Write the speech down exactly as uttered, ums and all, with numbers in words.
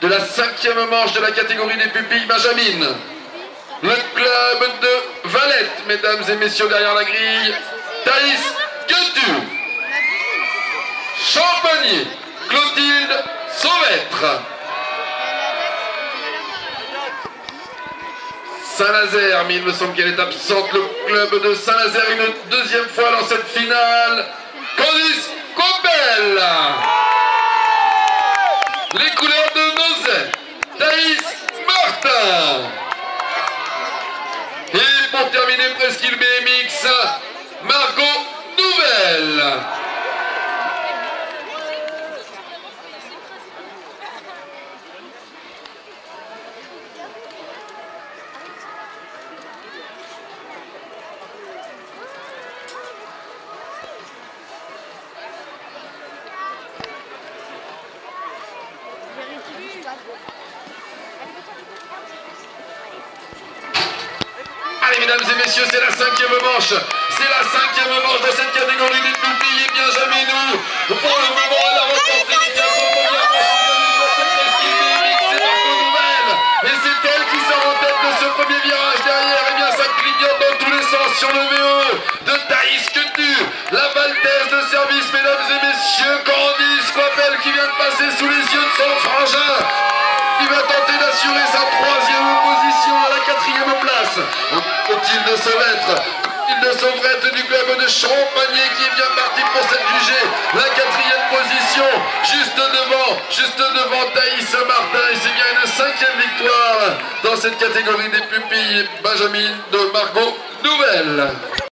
de la cinquième manche de la catégorie des pupilles Benjamin. Le club de Valette, mesdames et messieurs, derrière la grille, Thaïs Guetu. Champagné, Clotilde Sauvêtre. Saint-Nazaire, mais il me semble qu'elle est absente. Le club de Saint-Nazaire, une deuxième fois dans cette finale. Candice Coppel. Les couleurs de Nozay, Thaïs Martin. Et pour terminer, Presqu'île B M X, Margot Nouvelle. Allez, mesdames et messieurs, c'est la cinquième manche. C'est la cinquième manche de cette catégorie des pupilles. Et bien jamais nous, pour le moment, à la reportérité, la première manche de Presqu'île B M X, c'est Margot Nouvelle. Et c'est elle qui sort en tête de ce premier virage derrière. Et bien, ça clignote dans tous les sens sur le V E de Thaïs Guetu. La Valtesse de service, mesdames et messieurs, Candice Coppel qui vient de passer sous les yeux de son frangin. Il va tenter d'assurer sa troisième position à la quatrième place. Clotilde Sauvêtre, Clotilde Sauvêtre du club de Champagné qui est bien parti pour cette jugée. La quatrième position, juste devant, juste devant Thaïs Martin. Et c'est bien une cinquième victoire dans cette catégorie des pupilles Benjamin de Margot Nouvelle.